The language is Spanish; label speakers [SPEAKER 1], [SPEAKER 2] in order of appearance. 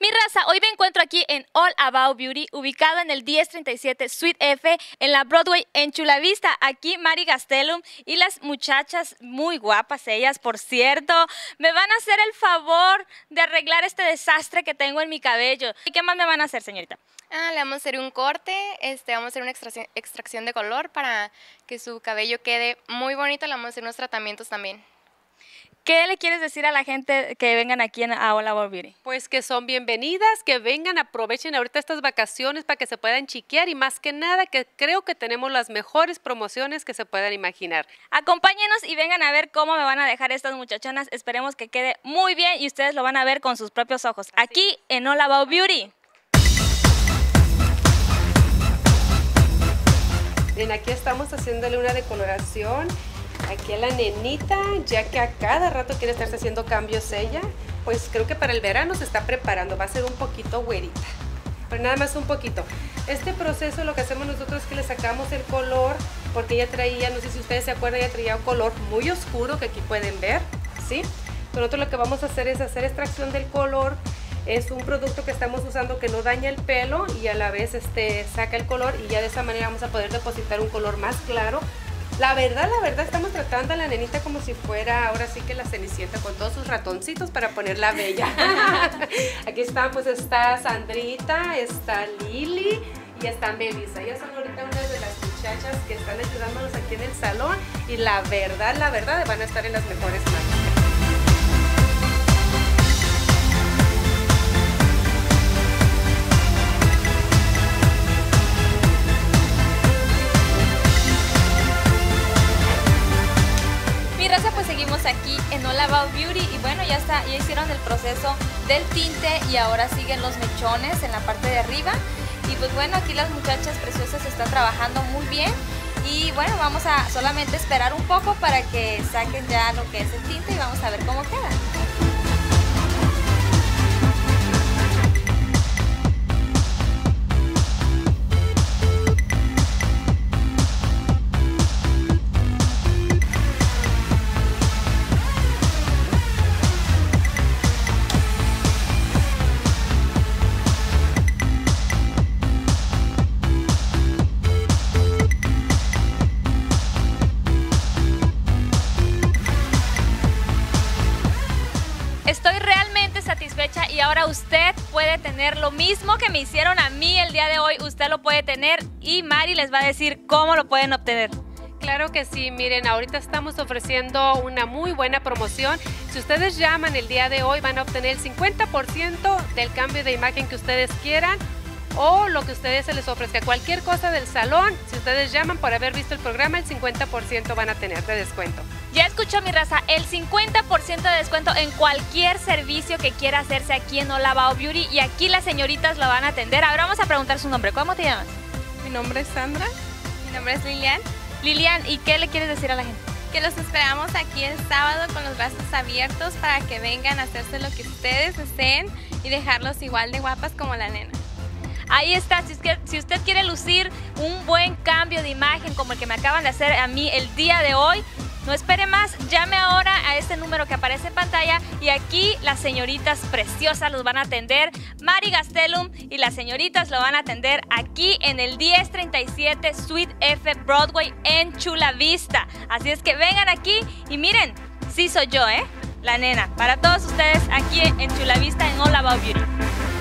[SPEAKER 1] Mi raza, hoy me encuentro aquí en All About Beauty, ubicado en el 1037 Suite F, en la Broadway, en Chula Vista. Aquí Mari Gastelum y las muchachas, muy guapas ellas, por cierto, me van a hacer el favor de arreglar este desastre que tengo en mi cabello. ¿Y qué más me van a hacer, señorita?
[SPEAKER 2] Le vamos a hacer un corte, vamos a hacer una extracción de color para que su cabello quede muy bonito. Le vamos a hacer unos tratamientos también.
[SPEAKER 1] ¿Qué le quieres decir a la gente que vengan aquí a All About Beauty?
[SPEAKER 3] Pues que son bienvenidas, que vengan, aprovechen ahorita estas vacaciones para que se puedan chiquear y más que nada que creo que tenemos las mejores promociones que se puedan imaginar.
[SPEAKER 1] Acompáñenos y vengan a ver cómo me van a dejar estas muchachonas. Esperemos que quede muy bien y ustedes lo van a ver con sus propios ojos. Aquí en All About Beauty.
[SPEAKER 3] Bien, aquí estamos haciéndole una decoloración aquí a la nenita, ya que a cada rato quiere estarse haciendo cambios ella. Pues creo que para el verano se está preparando, va a ser un poquito güerita, pero nada más un poquito. Este proceso lo que hacemos nosotros es que le sacamos el color, porque ella traía, no sé si ustedes se acuerdan, ella traía un color muy oscuro que aquí pueden ver, ¿sí? Nosotros lo que vamos a hacer es hacer extracción del color. Es un producto que estamos usando que no daña el pelo y a la vez saca el color, y ya de esa manera vamos a poder depositar un color más claro. La verdad, estamos tratando a la nenita como si fuera ahora sí que la Cenicienta, con todos sus ratoncitos para ponerla bella. Aquí está, pues está Sandrita, está Lili y está Melissa. Ellas son ahorita unas de las muchachas que están ayudándonos aquí en el salón y la verdad, van a estar en las mejores manos.
[SPEAKER 1] Pues seguimos aquí en All About Beauty y bueno, ya hicieron el proceso del tinte y ahora siguen los mechones en la parte de arriba. Y pues bueno, aquí las muchachas preciosas están trabajando muy bien y bueno, vamos a solamente esperar un poco para que saquen ya lo que es el tinte y vamos a ver cómo queda. Estoy realmente satisfecha y ahora usted puede tener lo mismo que me hicieron a mí el día de hoy. Usted lo puede tener y Mari les va a decir cómo lo pueden obtener.
[SPEAKER 3] Claro que sí, miren, ahorita estamos ofreciendo una muy buena promoción. Si ustedes llaman el día de hoy van a obtener el 50% del cambio de imagen que ustedes quieran o lo que a ustedes se les ofrezca, cualquier cosa del salón. Si ustedes llaman por haber visto el programa, el 50% van a tener de descuento.
[SPEAKER 1] Ya escuchó, mi raza, el 50% de descuento en cualquier servicio que quiera hacerse aquí en All About Beauty y aquí las señoritas lo van a atender. Ahora vamos a preguntar su nombre. ¿Cómo te llamas?
[SPEAKER 2] Mi nombre es Sandra. Mi nombre es Lilian.
[SPEAKER 1] Lilian, ¿y qué le quieres decir a la gente?
[SPEAKER 2] Que los esperamos aquí el sábado con los brazos abiertos para que vengan a hacerse lo que ustedes deseen y dejarlos igual de guapas como la nena.
[SPEAKER 1] Ahí está, si usted quiere lucir un buen cambio de imagen como el que me acaban de hacer a mí el día de hoy, no espere más, llame ahora a este número que aparece en pantalla y aquí las señoritas preciosas los van a atender. Mari Gastelum y las señoritas lo van a atender aquí en el 1037 Suite F Broadway en Chula Vista. Así es que vengan aquí y miren, sí soy yo, la nena, para todos ustedes aquí en Chula Vista en All About Beauty.